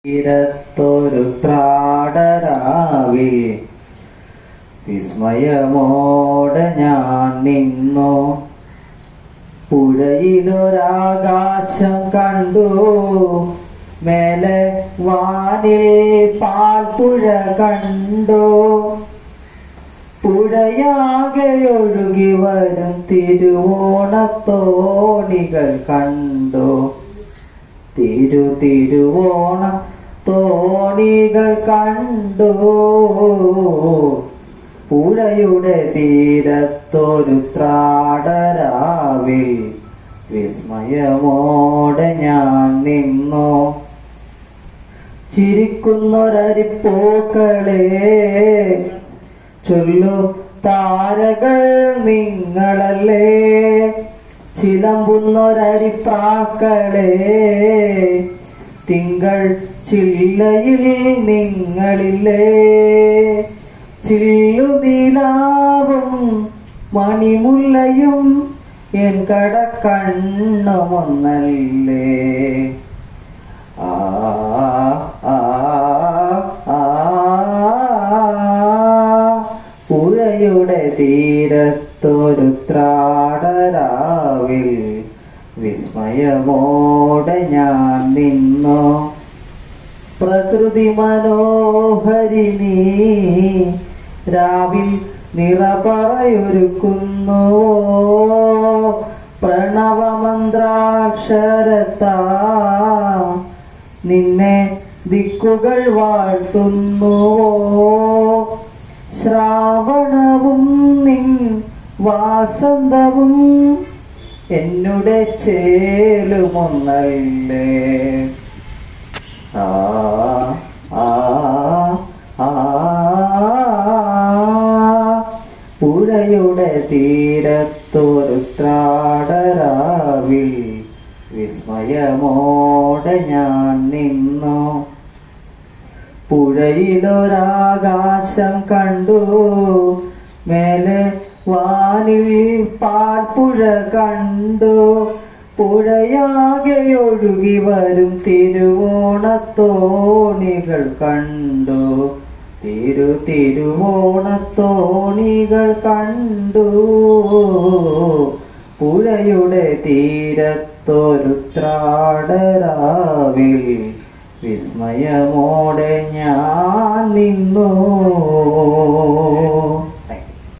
തീരത്തൊരു ത്രാടരാവിൽ വിസ്മയമോടെ ഞാൻ നിന്നു. പുഴയിലൊരാകാശം കണ്ടു, മേലെ വാനിൽ പാൽപ്പുഴ കണ്ടു. പുഴയാകെ ഒഴുകി വരും തിരുവോണത്തോണികൾ കണ്ടു. തിരുവോണ തോണികൾ കണ്ടു. പുഴയുടെ തീരത്തൊരു ത്രാടരാവിൽ വിസ്മയമോടെ ഞാൻ നിന്നു. ചിരിക്കുന്നൊരരിപ്പൂക്കളെ ചൊല്ലു താരകൾ നിങ്ങളല്ലേ. ചിലമ്പുന്നൊരരിപ്രാക്കളെ തിങ്കൾ ചില്ലയിൽ നിങ്ങളില്ലേ. ചില്ലുനിലാവും മണിമുല്ലയും എൻ കടക്കണ്ണുമൊന്നല്ലേ. ആ പുഴയുടെ തീരത്തൊരു ത്രാടരാവിൽ വിസ്മയമോടെ ഞാൻ നിന്നു. പ്രകൃതി മനോഹരിണി രാവിൽ നിറപറയൊരുക്കുന്നുവോ. പ്രണവമന്ത്രാക്ഷരത്താ നിന്നെ ദിക്കുകൾ വാഴ്ത്തുന്നുവോ. ശ്രാവണവും നിൻ വാസന്തവും എന്നുടെ ചേലുമൊന്നല്ലേ. ആ ആ ആ പുഴയുടെ തീരത്തൊരു ത്രാടരാവിൽ വിസ്മയമോടെ ഞാൻ നിന്നു. പുഴയിലൊരാകാശം കണ്ടു, മേലെ വാനിൽ പാൽപ്പുഴ കണ്ടു. പുഴയാകെ ഒഴുകി വരും തിരുവോണത്തോണികൾ കണ്ടു. തിരുവോണത്തോണികൾ കണ്ടു. പുഴയുടെ തീരത്തൊരു ത്രാടരാവിൽ വിസ്മയമോടെ ഞാൻ നിന്നു.